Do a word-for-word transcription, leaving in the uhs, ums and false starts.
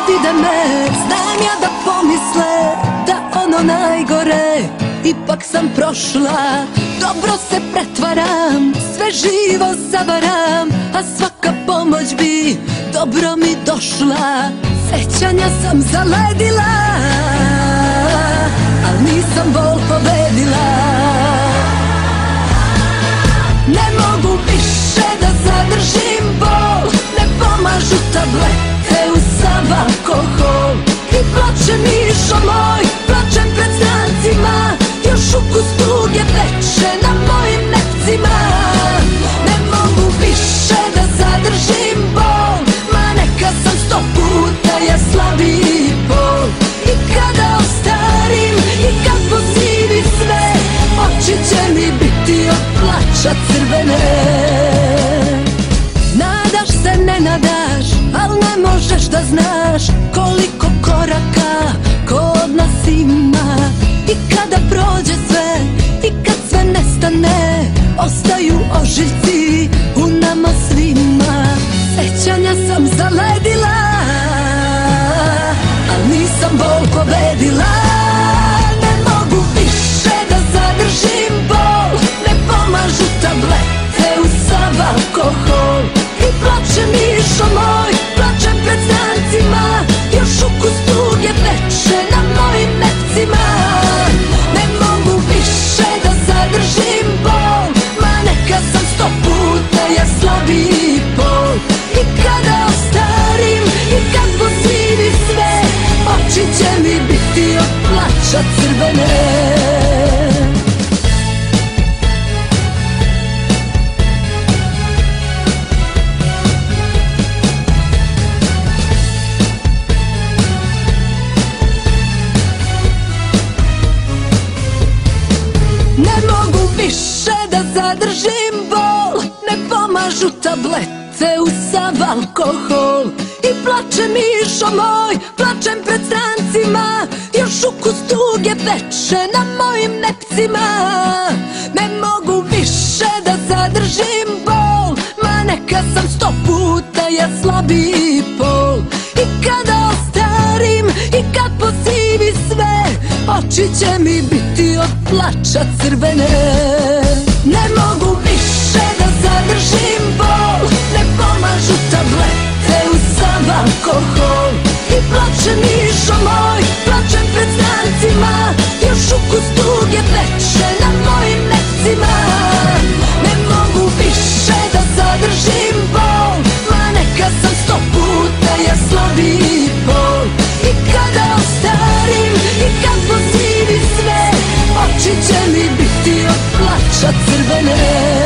vide me, znam ja da pomisle da ono najgore ipak sam prošla. Dobro se pretvaram, sve živo zavaram, a svaka pomoć bi dobro mi došla. Sećanja sam zaledila, al nisam bol pobedila. Ne mogu više da zadržim bol, ne pomažu tablete uz alkohol. I plače Mišo moj, plačem pred strancima, još ukus tuge peče na mojim nepcima. Ne mogu više da zadržim bol, ma neka sam sto puta ja slabiji pol. I kada ostarim i kad posivi sve, oči će mi biti od plača crvene. Nadaš se, ne nadaš, al ne možeš da znaš koliko koraka kod nas ima. I kada prođe sve, i kad sve nestane, ostaju ožiljci u nama svima. Sećanja sam zaledila, al nisam bol pobedila. Ne mogu više da zadržim bol, ne pomažu tablete uz sav alkohol. I plače Mišo moj, plačem pred strancima, još ukus tuge peče na mojim nepcima. Ne mogu više da zadržim bol, ma neka sam sto puta ja slabiji pol. I kada ostarim i kad posivi sve, oči će mi biti od plača crvene. Ne mogu više da zadržim bol, ne pomažu tablete uz sav alkohol. I plače Mišo moj, plačem pred strancima, još ukus tuge peče na mojim nepcima. Ne mogu više da zadržim bol, ma neka sam sto puta ja slabiji pol. I kada ostarim i kad posivi sve, oči će mi biti od plača crvene. Ne mogu više da zadržim bol, ne pomažu tablete uz sav alkohol. I plače Mišo moj, plačem pred strancima, još ukus tuge peče na mojim nepcima. Ne mogu više da zadržim bol, ma neka sam sto puta ja slabiji pol. I kada ostarim i kad posivi sve, oči će mi biti od plača crvene.